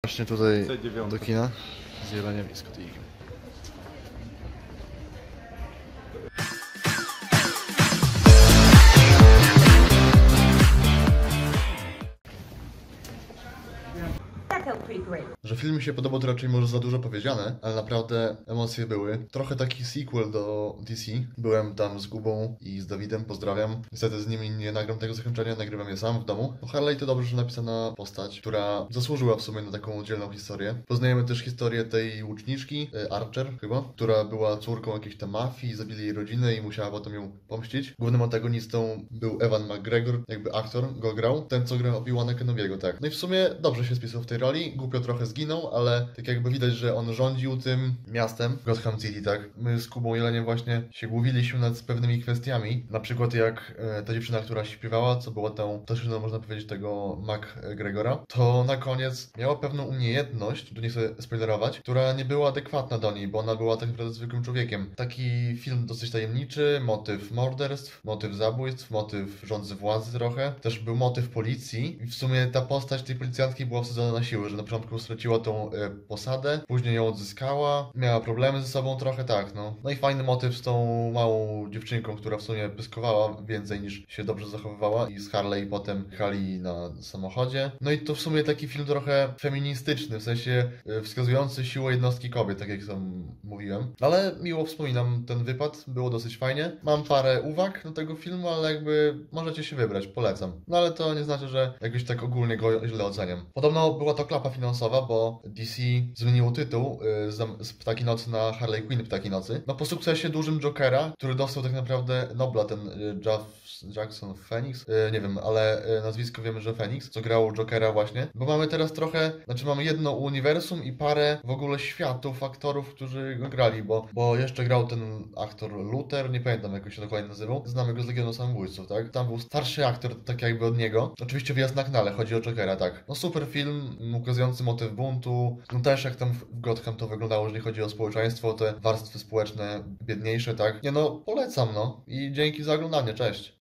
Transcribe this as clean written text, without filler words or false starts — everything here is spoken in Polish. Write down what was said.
Właśnie tutaj C9. do kina z jeleniem i z kotyjkiem. Że film mi się podobał, to raczej może za dużo powiedziane, ale naprawdę emocje były. Trochę taki sequel do DC. Byłem tam z Gubą i z Dawidem, pozdrawiam. Niestety z nimi nie nagram tego zakończenia, nagrywam je sam w domu. No Harley to dobrze napisana postać, która zasłużyła w sumie na taką oddzielną historię. Poznajemy też historię tej łuczniczki, Archer chyba, która była córką jakiejś tam mafii, zabili jej rodzinę i musiała potem ją pomścić. Głównym antagonistą był Ewan McGregor, jakby aktor go grał. Ten, co grał Obi-Wana Kenobiego, tak. No i w sumie dobrze się spisał w tej roli. Głupio trochę zginął, ale tak jakby widać, że on rządził tym miastem, Gotham City, tak. My z Kubą Jeleniem właśnie się głowiliśmy nad pewnymi kwestiami. Na przykład jak ta dziewczyna, która śpiewała, co była tą toszyną, można powiedzieć, tego McGregora, to na koniec miała pewną umiejętność, tu nie chcę spoilerować, która nie była adekwatna do niej, bo ona była tak naprawdę zwykłym człowiekiem. Taki film dosyć tajemniczy, motyw morderstw, motyw zabójstw, motyw rządzy władzy trochę. Też był motyw policji i w sumie ta postać tej policjantki była wsadzona na siłę, że na początku straciła tą posadę, później ją odzyskała, miała problemy ze sobą trochę, tak, no. No i fajny motyw z tą małą dziewczynką, która w sumie pyskowała więcej niż się dobrze zachowywała i z Harley potem jechali na samochodzie. No i to w sumie taki film trochę feministyczny, w sensie wskazujący siłę jednostki kobiet, tak jak sam mówiłem. Ale miło wspominam ten wypad, było dosyć fajnie. Mam parę uwag do tego filmu, ale jakby możecie się wybrać, polecam. No ale to nie znaczy, że jakoś tak ogólnie go źle oceniam. Podobno była to klapa finansowa, bo DC zmieniło tytuł z Ptaki Nocy na Harley Quinn Ptaki Nocy. No po sukcesie dużym Jokera, który dostał tak naprawdę Nobla, ten Jackson Phoenix, nie wiem, ale nazwisko wiemy, że Phoenix, co grał Jokera właśnie, bo mamy teraz trochę, znaczy mamy jedno uniwersum i parę w ogóle światów aktorów, którzy go grali, bo jeszcze grał ten aktor Luther, nie pamiętam jak się dokładnie nazywał, znamy go z Legionu Samobójców, tak? Tam był starszy aktor, tak jakby od niego, oczywiście Wyjazd na Knale, chodzi o Jokera, tak. No super film, ukazujący motyw buntu, no też jak tam w Gotham to wyglądało, jeżeli chodzi o społeczeństwo, te warstwy społeczne biedniejsze, tak? Nie no, polecam, no i dzięki za oglądanie, cześć!